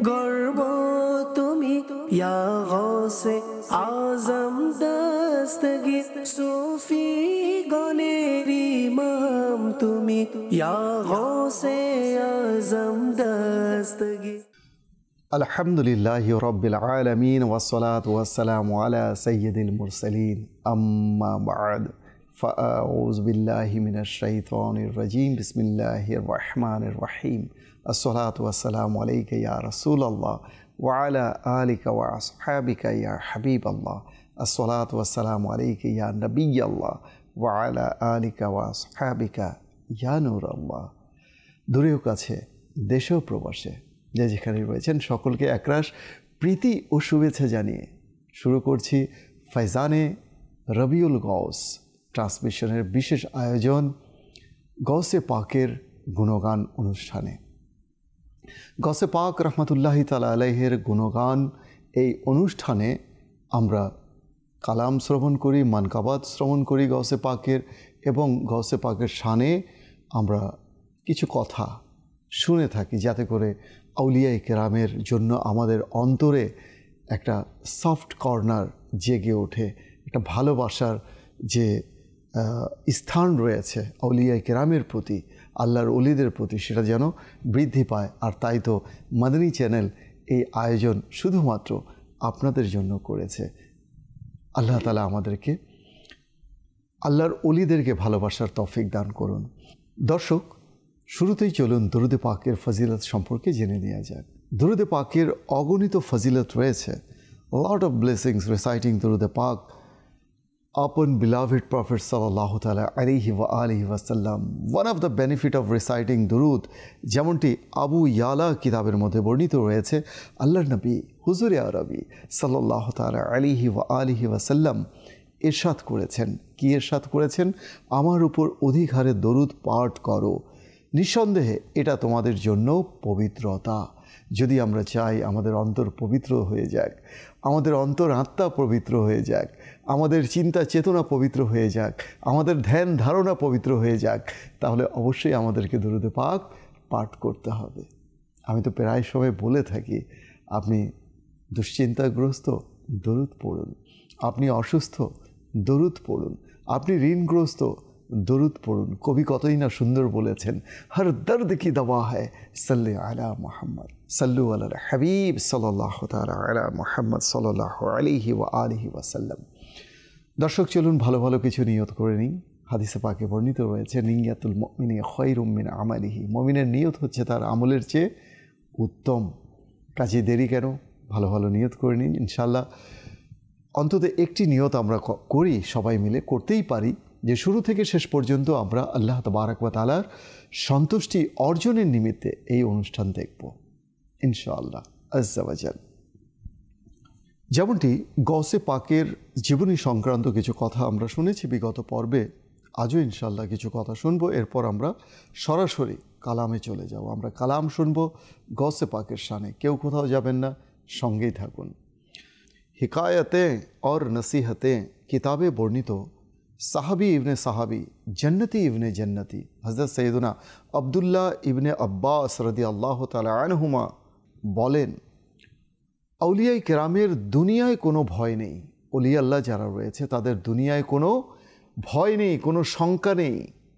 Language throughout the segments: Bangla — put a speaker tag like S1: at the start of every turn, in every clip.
S1: গর্ব তুমি ইয়া গৌসে আজম দস্তগীর সুফি গণের ইমাম তুমি ইয়া গৌসে আজম দস্তগীর।
S2: আলহামদুলিল্লাহি রাব্বিল আলামিন ওয়াসসালাতু ওয়াসসালামু আলা সাইয়্যিদিল মুরসালিন আম্মা বা'দ ফাআউযু বিল্লাহি মিনাশ শাইতানির রাজীম বিসমিল্লাহির রহমানির রহিম আসসালাতু ওয়াসসালামু আলাইকা ইয়া রাসূলাল্লাহ ওয়া আলা আলিকা ওয়া আসহাবিকা ইয়া হাবিবাল্লাহ আসসালাতু ওয়াসসালামু আলাইকা ইয়া নবিয়াল্লাহ ওয়া আলা আলিকা ওয়া আসহাবিকা ইয়া নূরাল্লাহ। দূরেও কাছে দেশেও প্রবাসে যে যেখানে রয়েছেন সকলকে একরাশ প্রীতি ও শুভেচ্ছা জানিয়ে শুরু করছি ফাইজানে রবিউল গৌস ট্রান্সমিশনের বিশেষ আয়োজন গৌসে পাকের গুণগান অনুষ্ঠানে। গৌসে পাক রহমতুল্লাহি তাআলা আলাইহির গুণগান এই অনুষ্ঠানে আমরা কালাম শ্রবণ করি, মানকাবাত শ্রবণ করি গৌসে পাকের, এবং গৌসে পাকের শানে আমরা কিছু কথা শুনে থাকি যাতে করে আউলিয়া কেরামের জন্য আমাদের অন্তরে একটা সফট কর্নার জেগে ওঠে, একটা ভালোবাসার যে স্থান রয়েছে আউলিয়া কেরামের প্রতি, আল্লাহর ওলিদের প্রতি, সেটা যেন বৃদ্ধি পায়। আর তাই তো মাদানী চ্যানেল এই আয়োজন শুধুমাত্র আপনাদের জন্য করেছে। আল্লাহ তাআলা আমাদেরকে আল্লাহর ওলিদেরকে ভালোবাসার তৌফিক দান করুন। দর্শক, শুরুতেই চলুন দরুদে পাকের ফজিলত সম্পর্কে জেনে নেওয়া যাক। দরুদে পাকের অগণিত ফজিলত রয়েছে। লট অফ ব্লেসিংস রিসাইটিং দরুদে পাক upon beloved Prophet sallallahu ta'ala alayhi wa alihi wa sallam. One of the benefit of reciting দুরুদ, যেমনটি আবু ইয়ালা কিতাবের মধ্যে বর্ণিত রয়েছে, আল্লাহর নবী হুজুরে আরবি সাল্লাল্লাহু ta'ala alayhi wa alihi wa sallam ইরশাদ করেছেন। কি ইরশাদ করেছেন? আমার উপর অধিক হারে দরুদ পাঠ করো, নিঃসন্দেহে এটা তোমাদের জন্য পবিত্রতা। যদি আমরা চাই আমাদের অন্তর পবিত্র হয়ে যাক, আমাদের অন্তর আত্মা পবিত্র হয়ে যাক, আমাদের চিন্তা চেতনা পবিত্র হয়ে যাক, আমাদের ধ্যান ধারণা পবিত্র হয়ে যাক, তাহলে অবশ্যই আমাদেরকে দরুদে পাক পাঠ করতে হবে। আমি তো প্রায় সময় বলে থাকি, আপনি দুশ্চিন্তাগ্রস্ত, দরুদ পড়ুন। আপনি অসুস্থ, দরুদ পড়ুন। আপনি ঋণগ্রস্ত, দরুদ পড়ুন। কবি কতই না সুন্দর বলেছেন, হর দর্দ কি দওয়া হ্যায় সাল্লি আলা মুহাম্মদ, সাল্লু আলাল হাবিব সাল্লাল্লাহু তাআলা আলা মুহাম্মদ সাল্লাল্লাহু আলাইহি ওয়া আলিহি ওয়া সাল্লাম। দর্শক, চলুন ভালো ভালো কিছু নিয়ত করে নিই। হাদিসে পাকে বর্ণিত রয়েছে, নিয়াতুল মুমিনি খায়রুম মিন আমালিহি। মুমিনের নিয়ত হচ্ছে তার আমলের চেয়ে উত্তম। কাজে দেরি কেন? ভালো ভালো নিয়ত করে নিন। ইনশাআল্লাহ অন্তত একটি নিয়ত আমরা করি, সবাই মিলে করতেই পারি, যে শুরু থেকে শেষ পর্যন্ত আমরা আল্লাহ তাবারক ওয়া তাআলার সন্তুষ্টি অর্জনের নিমিত্তে এই অনুষ্ঠান দেখব ইনশাআল্লাহ আজ্জা ওয়া জাল। যেমনটি গৌসে পাকের জীবনী সংক্রান্ত কিছু কথা আমরা শুনেছি বিগত পর্বে, আজও ইনশাআল্লাহ কিছু কথা শুনবো। এরপর আমরা সরাসরি কালামে চলে যাব। আমরা কালাম শুনবো গৌসে পাকের শানে। কেউ কোথাও যাবেন না, সঙ্গেই থাকুন। হিকায়াতে और নসিহতে কিতাবে বর্ণিত সাহাবি ইবনে সাহাবি, জন্নতি ইবনে জন্নতি হযরত সৈয়দনা আব্দুল্লাহ ইবনে আব্বাস রাদিয়াল্লাহু তাআলা আনহুমা বলেন, আউলিয়া কেরামের দুনিয়ায় কোনো ভয় নেই। ওলি আল্লাহ যারা রয়েছে তাদের দুনিয়ায় কোনো ভয় নেই, কোনো শঙ্কা নেই।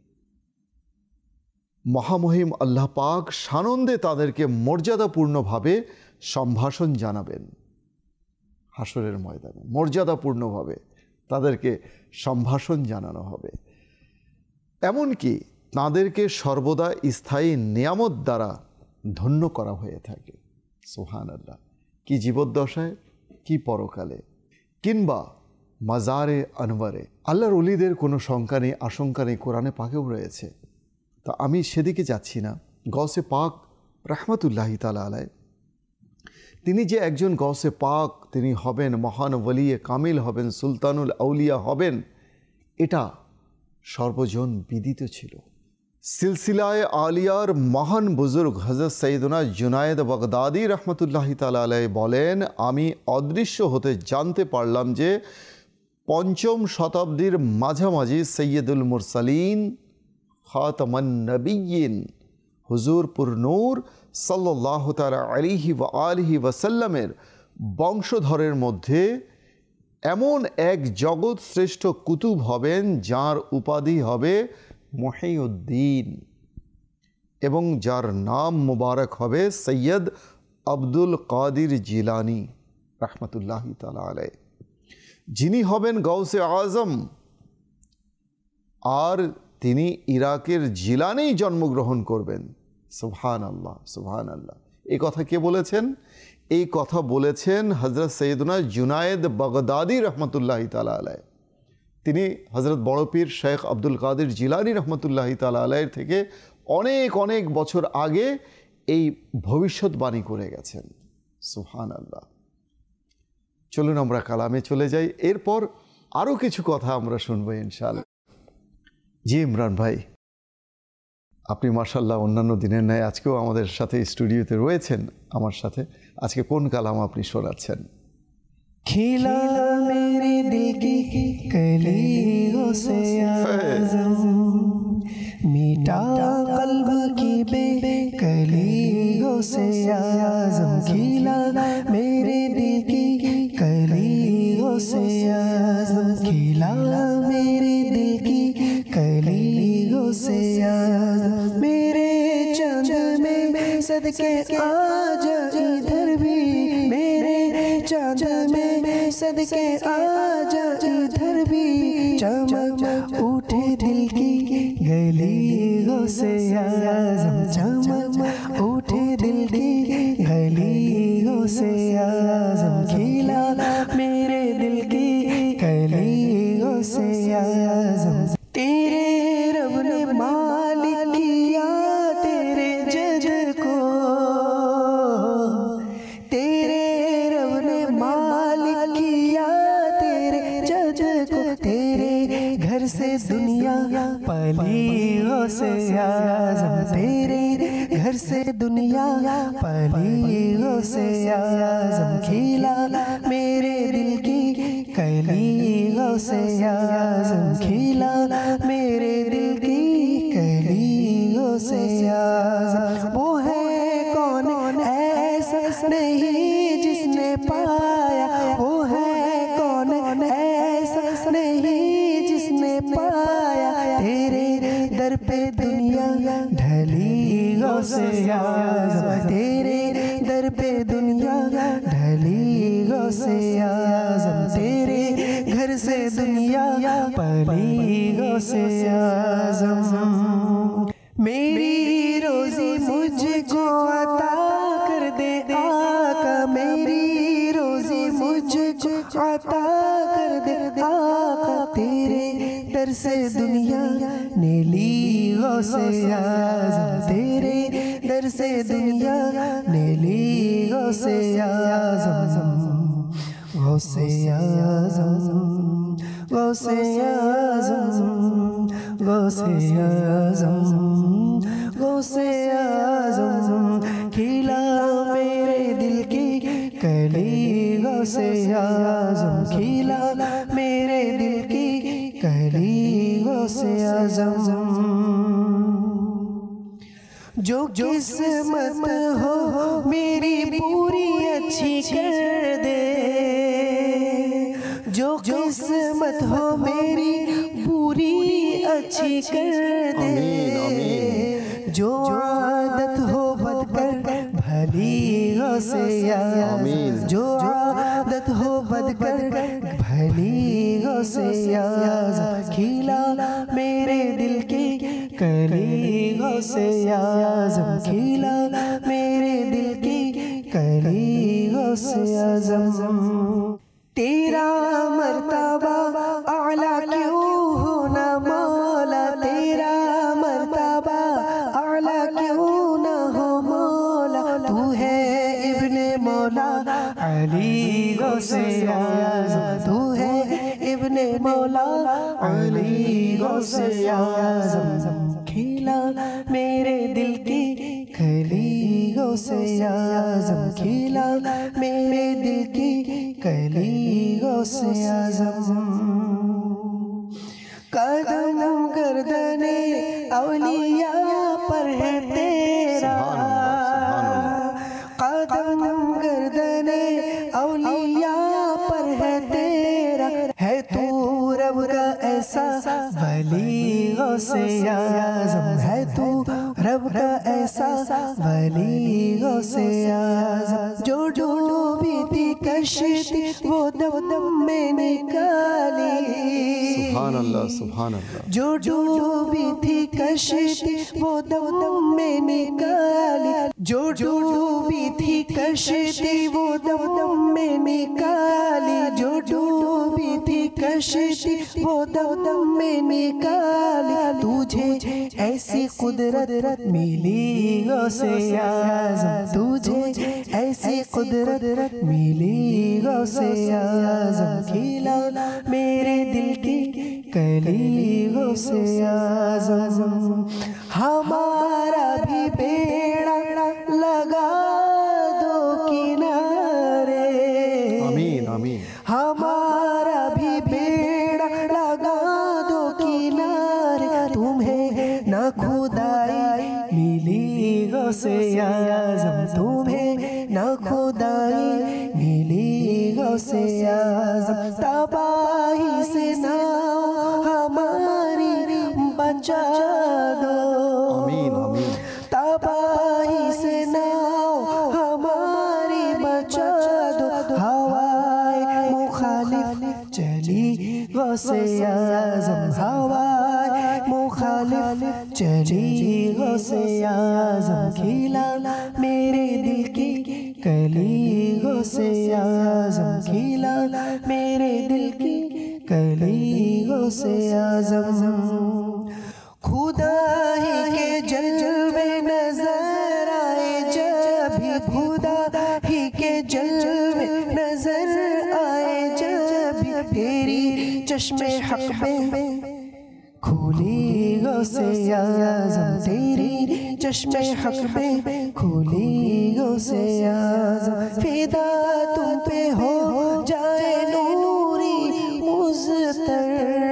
S2: মহামহিম আল্লাহ পাক সানন্দে তাদেরকে মর্যাদাপূর্ণভাবে সম্ভাষণ জানাবেন। হাসরের ময়দানে মর্যাদাপূর্ণভাবে তাদেরকে সম্ভাষণ জানানো হবে। এমনকি তাদেরকে সর্বদা স্থায়ী নিয়ামত দ্বারা ধন্য করা হয়ে থাকে। সুবহানাল্লাহ! কি জীবদ্দশায়, কি পরকালে, কিংবা মাজারে আনওয়ারে আল্লাহর ওলিদের কোনো শঙ্কা নেই, আশঙ্কা নেই, কোরআনে পাকেও রয়েছে। তা আমি সেদিকে যাচ্ছি না। গৌসে পাক রহমতুল্লাহি তাআলা আলাইহি, তিনি যে একজন গৌসে পাক, তিনি হবেন মহান ওলিয়ে কামিল হবেন, সুলতানুল আউলিয়া হবেন, এটা সর্বজন বিদিত ছিল। সিলসিলায় আলিয়ার মহান বুজুর্গ হযরত সৈয়দনা জুনায়েদ বাগদাদি রহমতুল্লাহি তাআলা আলাইহি বলেন, আমি অদৃশ্য হতে জানতে পারলাম যে ৫ম শতাব্দীর মাঝামাঝি সৈয়দুল মুরসালিন খাতামান নবিয়্যিন হুজুর পুরনূর সাল্লাল্লাহু তাআলা আলাইহি ওয়া আলিহি ওয়াসাল্লামের বংশধরের মধ্যে এমন এক জগৎ শ্রেষ্ঠ কুতুব হবেন যার উপাধি হবে মুহিউদ্দিন এবং যার নাম মুবারক হবে সৈয়দ আব্দুল কাদির জিলানী রাহমাতুল্লাহি তাআলা আলাইহি, যিনি হবেন গাউসে আজম। আর তিনি ইরাকের জিলানেই জন্মগ্রহণ করবেন। সুবহানাল্লাহ, সুবহানাল্লাহ। এই কথা কে বলেছেন? এই কথা বলেছেন হযরত সৈয়দনা জুনায়েদ বাগদাদি রহমতুল্লাহি তাআলা আলাইহি। তিনি হযরত বড় পীর শেখ আব্দুল কাদির জিলানী রহমতুল্লাহি তাআলা আলাইহির থেকে অনেক অনেক বছর আগে এই ভবিষ্যৎবাণী করে গেছেন। সুবহানাল্লাহ। চলুন আমরা কালামে চলে যাই, এরপর আরও কিছু কথা আমরা শুনবো ইনশাআল্লাহ। জি ইমরান ভাই, আপনি মাশাআল্লাহ অন্যান্য দিনের ন্যায় আজকেও আমাদের সাথে স্টুডিওতে রয়েছেন আমার সাথে। আজকে কোন কালাম আপনি শোনাচ্ছেন?
S1: खिला मेरे दिल की कलियों से आज़म, मीठा कल्ब की बेकलियों से आज़म, खिला मेरे दिल की कलियों से आज़म, खिला मेरे दिल की कलियों से आज़म, मेरे चाँद में सदके आजा इधर भी, मेरे चाँद में सदके आजा इधर भी, चमक उठे दिल की गलियों से आज़म, चमक उठे दिल की गलियों से आज़म, खिला मेरे दिल की गलियों से आज़म, तेरे रब ने मालिक किया तेरे जज को, तेरे रब ने मालिक किया तेरे जज को, तेरे घर से दुनिया पलियों से आज़म, तेरे घर से दुनिया पलियों से आज़म, खिला मेरे दिल की कलियों से आज़म, खिला मेरे दिल की कलियों से आज़म, वो है कौन ऐसा नहीं जिसने पाया, वो है कौन ऐसा नहीं जिसने पाया, तेरे दर पे दुनिया ढलियों से आज़म, तेरे दर पे दुनिया ढलियों से आज़म, तेरे घर से दुनिया पलियों से आज़म, मेरी रोज़ी मुझको अता कर दे आका, मेरी रोज़ी मुझको अता कर दे आका, तेरे दर से दुनिया नीलियों से आज़म, तेरे दर से दुनिया नीलियों से आज़म, गौसे आज़म, गौसे आज़म, गौसे आज़म, गौसे आज़म, खिला मेरे दिल की कलियों से आज़म, खिला मेरे दिल की कलियों से आज़म, जो किस्मत हो मेरी पूरी अच्छी कर दे, जो किस्मत हो मेरी पूरी अच्छी कर दे, जो आदत हो बदकर भलियों से आज़म, जो आदत हो बदकर भलियों से आज़म, खिला मेरे दिल की कलियों से आज़म, खिला मेरे दिल की कलियों से आज़म, तेरा मर्तबा आला क्यों हो ना मौला, तेरा मर्तबा आला क्यों ना हो मौला, तू है इब्ने मौला अली गौसे आज़म, तू है इब्ने मौला अली गौसे आज़म, खिला मेरे दिल की कलियों से आज़म, खिला मेरे दिल की कलियों से आज़म, कदम गर्दने औलिया पर है तेरा, वली गौसे आज़म है तू रब का ऐसा वली गौसे आज़म। जो डूबी थी कश्ती वो दम दम में निकाली।
S2: सुभान अल्लाह, सुभान अल्लाह।
S1: जो डूबी थी कश्ती वो दम दम में निकाली। जो डूबी थी कश्ती वो दम दम में निकाली। जो डूबी थी कश्ती वो दम दम में निकाली। तुझे ऐसी कुदरत मिली गौसे आज़म। तुझे ऐसी कुदरत मिली गौसे आज़म। खिला मेरे दिल की कली गौसे आज़म। हमारा भी बेड़ा लगा दो किनारे।
S2: आमीन आमीन।
S1: हमारा भी बेड़ा लगा दो किनारे। तुम्हें ना खुदाई मिली गौसे आज़म। तुम्हें ना खुदाई मिली गौसे आज़म। तबाही से ना हमारी बचा दो।
S2: आमीन आमीन।
S1: तबाही से ना हमारी बचा दो। हवाए मुखालिफ चली गौसे आज़म। हवाए मुखालिफ चली गौसे आज़म। खिला मेरे दिल की कली गौसे आज़म। खिला मेरे दिल की कली गौसे आज़म। खुदा ही के जलवे नजर आए जब भी। खुदा ही के जलवे नजर आए जब भी। तेरी चश्मे हक में खुली गौसे आज़म। तेरी चश्मे हक में खुली गौसे आज़म। फिदा तुम पे हो जाए नूरी मुज़्तर।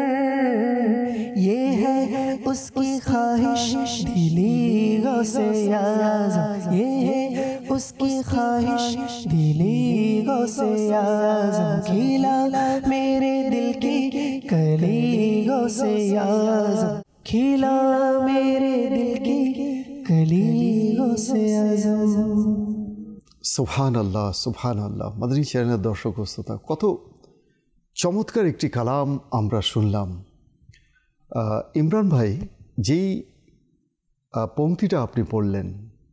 S1: ये है उसकी ख्वाहिश दिली गौसे आज़म। ये है उसकी ख्वाहिश दिली गौसे आज़म। खिला मेरे दिल की कली गौसे आज़म। खिला मेरे दिल की कली गौसे आज़म।
S2: সুবহান আল্লাহ, সুবহান আল্লাহ। মাদানী চ্যানেলের দর্শক ও শ্রোতা, কত চমৎকার একটি কালাম আমরা শুনলাম। ইমরান ভাই, যেই পংক্তিটা আপনি পড়লেন,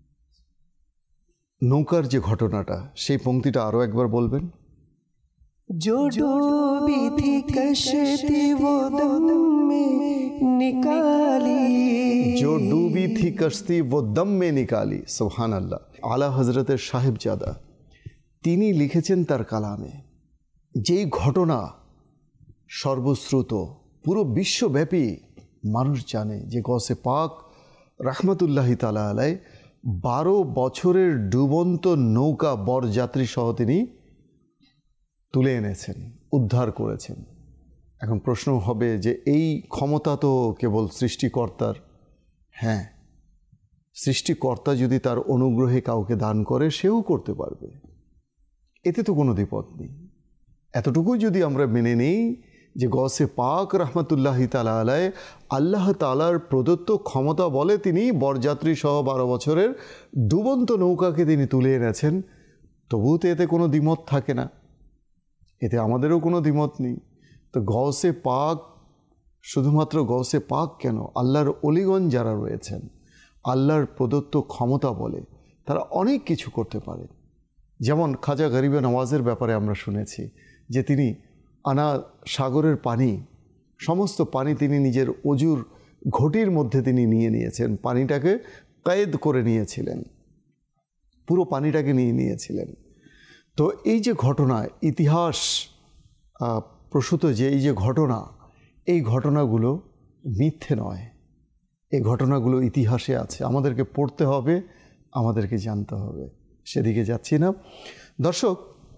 S2: নৌকার যে ঘটনাটা, সেই পংক্তিটা আরও একবার বলবেন।
S1: जो डूबी थी कश्ती वो दम में निकाली।
S2: जो डूबी थी कश्ती वो दम में निकाली। সুবহান আল্লাহ। আলা হজরতের সাহেবজাদা তিনি লিখেছেন তার কালামে, যেই ঘটনা সর্বশ্রুত, পুরো বিশ্বব্যাপী মানুষ জানে যে গৌসে পাক রাহমাতুল্লাহি তাআলা আলাইহি 12 বছরের ডুবন্ত নৌকা বরযাত্রী সহ তিনি তুলে এনেছেন, উদ্ধার করেছেন। এখন প্রশ্ন হবে যে এই ক্ষমতা তো কেবল সৃষ্টিকর্তার। হ্যাঁ, সৃষ্টিকর্তা যদি তার অনুগ্রহে কাউকে দান করে, সেও করতে পারবে, এতে তো কোনো দ্বিমত নেই। এতটুকুই যদি আমরা মেনে নিই যে গৌসে পাক রাহমাতুল্লাহি তাআলা আলাইহি আল্লাহ তাআলার প্রদত্ত ক্ষমতা বলে তিনি বরযাত্রী সহ 12 বছরের ডুবন্ত নৌকাকে তিনি তুলে এনেছেন, তবুও তো এতে কোনো দ্বিমত থাকে না, এতে আমাদেরও কোনো দ্বিমত নেই। তো গৌসে পাক, শুধুমাত্র গৌসে পাক কেন, আল্লাহর অলিগণ যারা রয়েছেন, আল্লাহর প্রদত্ত ক্ষমতা বলে তারা অনেক কিছু করতে পারে। যেমন খাজা গরিবে নওয়াজের ব্যাপারে আমরা শুনেছি যে তিনি আনা সাগরের পানি, সমস্ত পানি তিনি নিজের অজুর ঘটির মধ্যে তিনি নিয়ে নিয়েছেন, পানিটাকে কয়েদ করে নিয়েছিলেন, পুরো পানিটাকে নিয়ে নিয়েছিলেন। তো এই যে ঘটনা, ইতিহাস প্রসূত যে এই যে ঘটনা, এই ঘটনাগুলো মিথ্যে নয়, এই ঘটনাগুলো ইতিহাসে আছে, আমাদেরকে পড়তে হবে, আমাদেরকে জানতে হবে। সেদিকে যাচ্ছি না। দর্শক,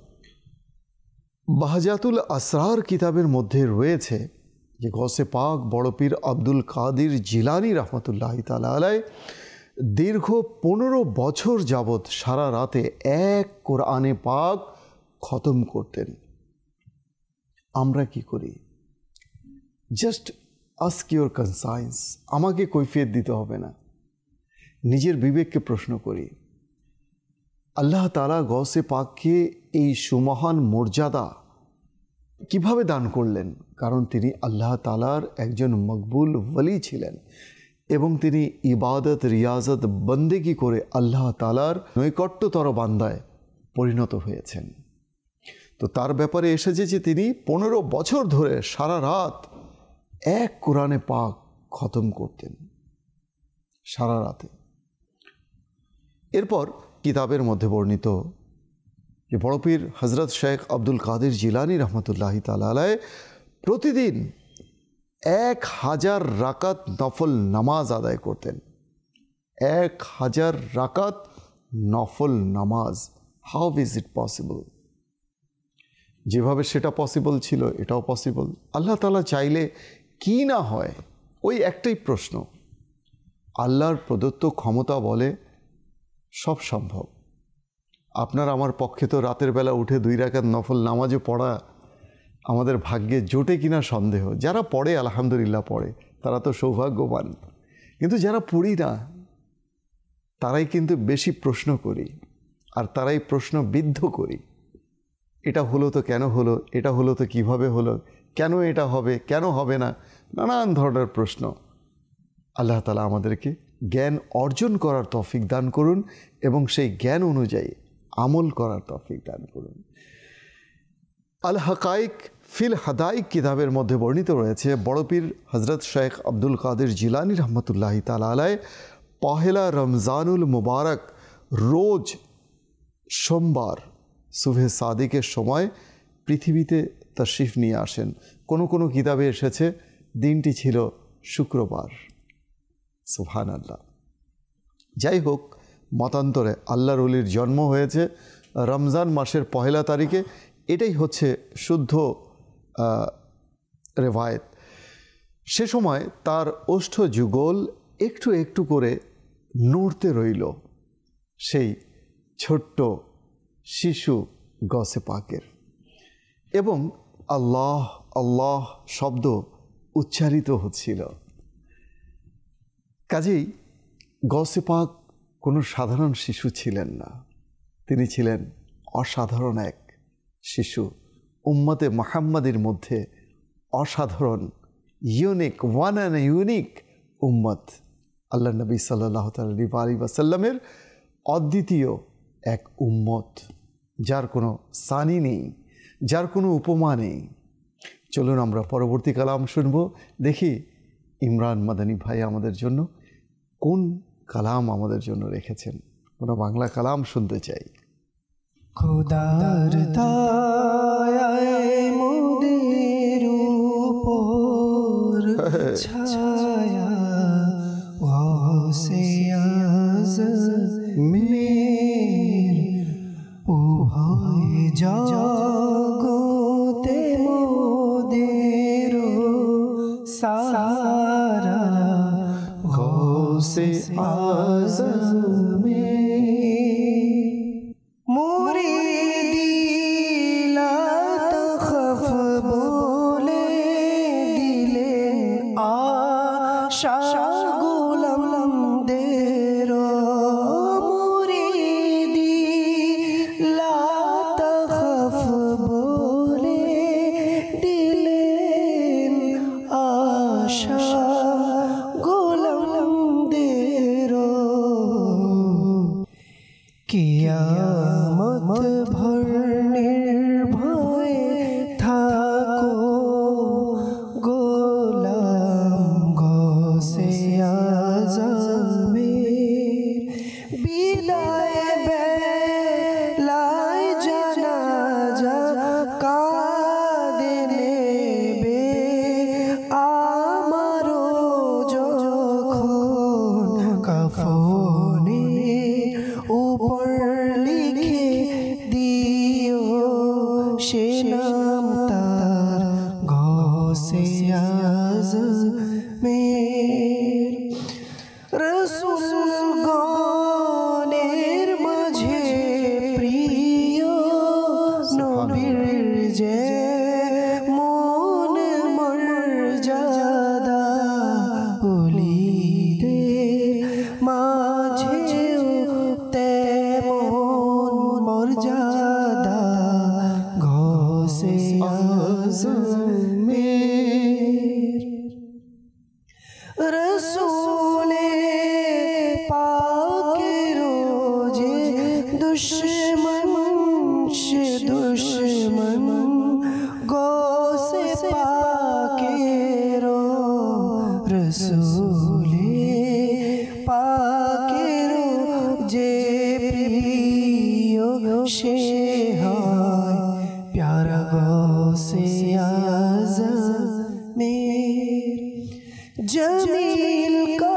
S2: বাহজাতুল আসরার কিতাবের মধ্যে রয়েছে যে গৌসে পাক বড় পীর আব্দুল কাদির জিলানী রহমতুল্লাহি তাআলা আলাইহি দীর্ঘ 15 বছর যাবৎ সারা রাতে এক কোরআনে পাক খতম করতেন। আমরা কি করি? জাস্ট আস্ক ইউর কনসায়েন্স, আমাকে কৈফিয়ত দিতে হবে না, নিজের বিবেককে প্রশ্ন করি। আল্লাহ তাআলা গৌসে পাককে এই সুমহান মর্যাদা কিভাবে দান করলেন? কারণ তিনি আল্লাহ তাআলার একজন মকবুল ওলি ছিলেন এবং তিনি ইবাদত, রিয়াজত, বন্দেগি করে আল্লাহ তাআলার নৈকট্যতর বান্দায় পরিণত হয়েছেন। তো তার ব্যাপারে এসেছে যে তিনি 15 বছর ধরে সারা রাত এক কোরআনে পাক খতম করতেন, সারা রাতে। এরপর কিতাবের মধ্যে বর্ণিত যে বড় পীর হজরত শেখ আব্দুল কাদের জিলানী রহমতুল্লাহি তাআলা আলাইহি প্রতিদিন 1000 রাকাত নফল নামাজ আদায় করতেন। 1000 রাকাত নফল নামাজ। How is it possible? যেভাবে সেটা পসিবল ছিল এটাও পসিবল। আল্লাহ তাআলা চাইলে কি না হয়, ওই একটাই প্রশ্ন। আল্লাহর প্রদত্ত ক্ষমতা বলে সব সম্ভব। আপনার আমার পক্ষে তো রাতের বেলা উঠে 2 রাকাত নফল নামাজও পড়া আমাদের ভাগ্যে জোটে কিনা সন্দেহ। যারা পড়ে আলহামদুলিল্লাহ পড়ে, তারা তো সৌভাগ্যবান। কিন্তু যারা পড়ি না তারাই কিন্তু বেশি প্রশ্ন করি, আর তারাই প্রশ্ন বিদ্ধ করি। এটা হলো তো কেন হলো, এটা হলো তো কিভাবে হলো, কেন এটা হবে, কেন হবে না, নানান ধরনের প্রশ্ন। আল্লাহ তাআলা আমাদেরকে জ্ঞান অর্জন করার তৌফিক দান করুন এবং সেই জ্ঞান অনুযায়ী আমল করার তৌফিক দান করুন। আল হাকাইক ফিল হাদাইক কিতাবের মধ্যে বর্ণিত রয়েছে বড় পীর হজরত শেখ আব্দুল কাদের জিলানী রহমতুল্লাহি তাআলা আলাইহি পহেলা রমজানুল মুবারক রোজ সোমবার সুবহে সাদিকের সময় পৃথিবীতে তশরিফ নিয়ে আসেন। কোনো কোনো কিতাবে এসেছে দিনটি ছিল শুক্রবার। সুবহানাল্লাহ। যাই হোক, মতান্তরে আল্লাহর ওলির জন্ম হয়েছে রমজান মাসের 1 তারিখে। এটাই হচ্ছে শুদ্ধ রেওয়ায়েত। সে সময় তার ওষ্ঠ যুগল একটু একটু করে নড়তে রইল, সেই ছোট্ট শিশু গসে পাকের, এবং আল্লাহ আল্লাহ শব্দ উচ্চারিত হচ্ছিল। কাজেই গসে পাক কোনো সাধারণ শিশু ছিলেন না, তিনি ছিলেন অসাধারণ এক শিশু। উম্মতে মুহাম্মাদের মধ্যে অসাধারণ, ইউনিক, ওয়ান অ্যান্ড ইউনিক উম্মত। আল্লাহ নবী সাল্লাল্লাহু আলাইহি ওয়াসাল্লামের অদ্বিতীয় এক উম্মত, যার কোনো সানি নেই, যার কোনো উপমা নেই। চলুন আমরা পরবর্তী কালাম শুনব। দেখি ইমরান মাদানী ভাই আমাদের জন্য কোন কালাম আমাদের জন্য রেখেছেন। কোনো বাংলা কালাম শুনতে চাই।
S1: খোদার দয়ায় মোদের উপর ছায়া ওয়াসে আজমের উভয় জগতে মোদের সারা গৌসে আজমের মুরিদি লা তখফ বলে দিলেন আশা গোলামদের। মুরিদি লা তখফ বলে দিলেন আশা গোলামদের। কিয়ামত ভর নির্ভয়ে থাকো গোলাম গৌসে আজমের। বিদায় বেলায় জানাজা কাঁদে নেবে আমারও যখন কাফনে উপর লিখে দিও সে নাম তার গৌসে আজমের। রাসূলগণের মাঝে প্রিয় নবীর যে মন মর্যাদা दुश्मन से दुश्मन गौसे पाकेरो रसूले पाकेरो जे प्रियो से हाय प्यारा गौसे आज़म मेर जमील का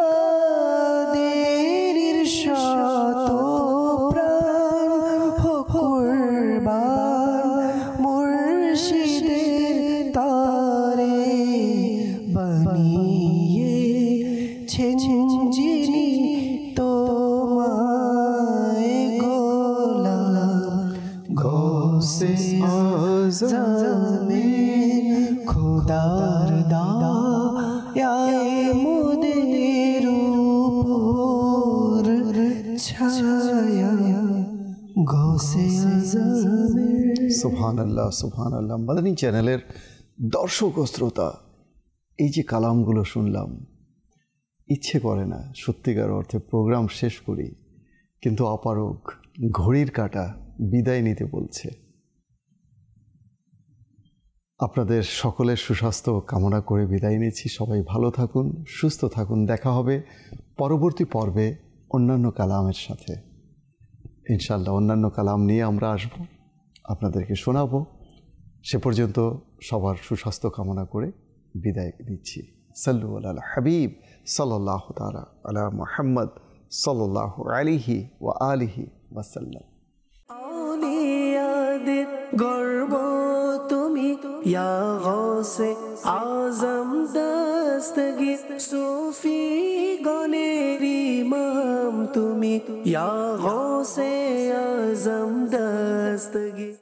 S1: खुदार दायाए मुदेर ऊपर छाया गौसे आज़म।
S2: সুবহানাল্লাহ সুবহানাল্লাহ। মাদানী চ্যানেলের দর্শক ও শ্রোতা, এই যে কালামগুলো শুনলাম, ইচ্ছে করে না সত্যিকার অর্থে প্রোগ্রাম শেষ করি, কিন্তু অপারগ ঘড়ির কাঁটা বিদায় নিতে বলছে। আপনাদের সকলের সুস্বাস্থ্য কামনা করে বিদায় নিচ্ছি। সবাই ভালো থাকুন, সুস্থ থাকুন। দেখা হবে পরবর্তী পর্বে অন্যান্য কালামের সাথে। ইনশাআল্লাহ অন্যান্য কালাম নিয়ে আমরা আসব, আপনাদেরকে শোনাবো। সে পর্যন্ত সবার সুস্বাস্থ্য কামনা করে বিদায় নিচ্ছি। সাল্লু আলা হাবিব সাল্লাল্লাহু তাআলা আলা মুহাম্মদ সাল্লাল্লাহু আলাইহি ওয়া আলিহি ওয়াসাল্লাম।
S1: আউলিয়াদের গর্ব তুমি ইয়া গৌসে আজম দস্তগীর, সুফি গণের ইমাম তুমি ইয়া গৌসে আজম দস্তগীর।